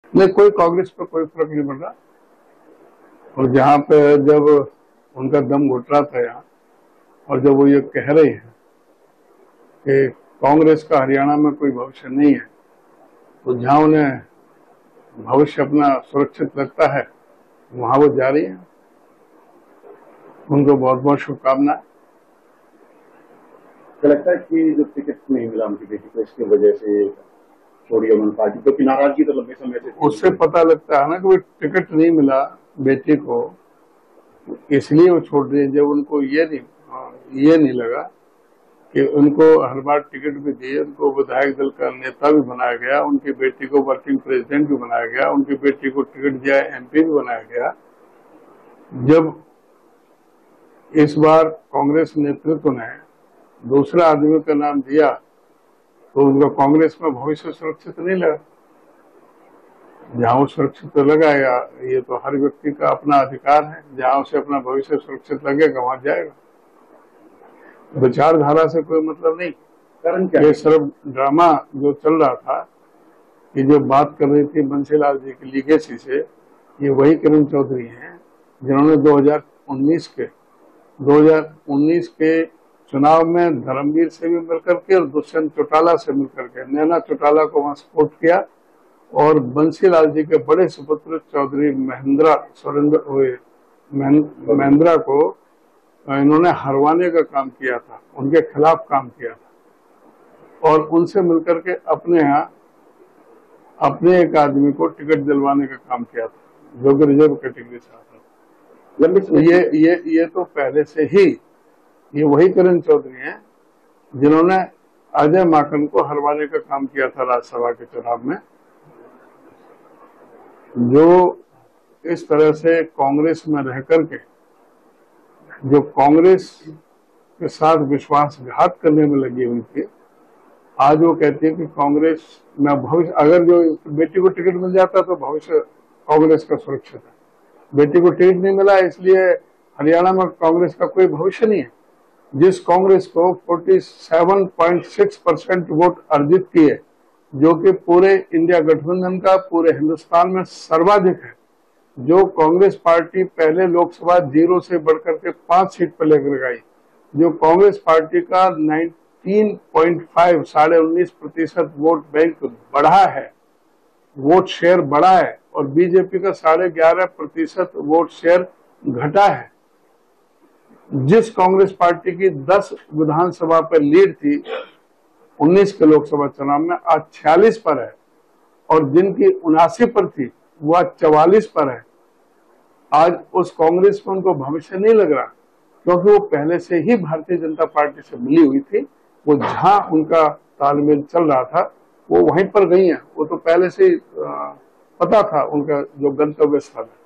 नहीं, कोई कांग्रेस पर कोई फर्क नहीं पड़ रहा। और जहां पे जब उनका दम घुट रहा था यहाँ, और जब वो ये कह रहे हैं कि कांग्रेस का हरियाणा में कोई भविष्य नहीं है, तो जहां उन्हें भविष्य अपना सुरक्षित लगता है वहां वो जा रही है। उनको बहुत बहुत शुभकामनाएं। क्या लगता है कि जो टिकट नहीं मिला उनकी बेटी को, इसकी वजह से छोड़ी उन्होंने पार्टी, क्योंकि नाराजगी तो लंबे समय से उससे पता लगता है ना कि टिकट नहीं मिला बेटी को, इसलिए वो छोड़ रही है। जब उनको ये नहीं लगा कि उनको हर बार टिकट भी दिए, उनको विधायक दल का नेता भी बनाया गया, उनकी बेटी को वर्किंग प्रेसिडेंट भी बनाया गया, उनकी बेटी को टिकट दिया एमपी भी बनाया गया। जब इस बार कांग्रेस नेतृत्व ने दूसरा आदमी का नाम दिया तो उनका कांग्रेस में भविष्य सुरक्षित नहीं लगा। जहां वो सुरक्षित लगाएगा, ये तो हर व्यक्ति का अपना अधिकार है, जहां उसे अपना भविष्य सुरक्षित लगेगा वहां जाएगा। विचारधारा से कोई मतलब नहीं। कारण क्या? ये सिर्फ ड्रामा जो चल रहा था कि जो बात कर रही थी बंसीलाल जी की लीगेसी से, ये वही किरण चौधरी हैं जिन्होंने 2019 के चुनाव में धर्मवीर से भी मिलकर के और दुष्यंत चौटाला से मिलकर के, नैना चौटाला को वहां सपोर्ट किया, और बंसीलाल जी के बड़े सुपुत्र चौधरी महेंद्रा को इन्होंने हरवाने का काम किया था, उनके खिलाफ काम किया था, और उनसे मिलकर के अपने यहाँ अपने एक आदमी को टिकट दिलवाने का काम किया था, जो कि रिजर्व कैटेगरी से आता था। ये तो पहले से ही ये वही किरण चौधरी हैं जिन्होंने अजय माकन को हरवाने का काम किया था राज्यसभा के चुनाव में। जो इस तरह से कांग्रेस में रह करके जो कांग्रेस के साथ विश्वासघात करने में लगी हुई थी, आज वो कहती है कि कांग्रेस में भविष्य, अगर जो बेटी को टिकट मिल जाता तो भविष्य कांग्रेस का सुरक्षित है। बेटी को टिकट नहीं मिला इसलिए हरियाणा में कांग्रेस का कोई भविष्य नहीं है। जिस कांग्रेस को 47.6% वोट अर्जित किए, जो कि पूरे इंडिया गठबंधन का पूरे हिंदुस्तान में सर्वाधिक है, जो कांग्रेस पार्टी पहले लोकसभा 0 से बढ़कर के 5 सीट पर लेकर गई, जो कांग्रेस पार्टी का 19.5% वोट बैंक बढ़ा है, वोट शेयर बढ़ा है, और बीजेपी का 11.5% वोट शेयर घटा है। जिस कांग्रेस पार्टी की 10 विधानसभा पर लीड थी 19 के लोकसभा चुनाव में, आज 46 पर है, और जिनकी 79 पर थी वो आज 44 पर है। आज उस कांग्रेस में उनको भविष्य नहीं लग रहा, क्योंकि वो पहले से ही भारतीय जनता पार्टी से मिली हुई थी। वो जहां उनका तालमेल चल रहा था वो वहीं पर गई है। वो तो पहले से ही पता था उनका जो गंतव्य स्थल है।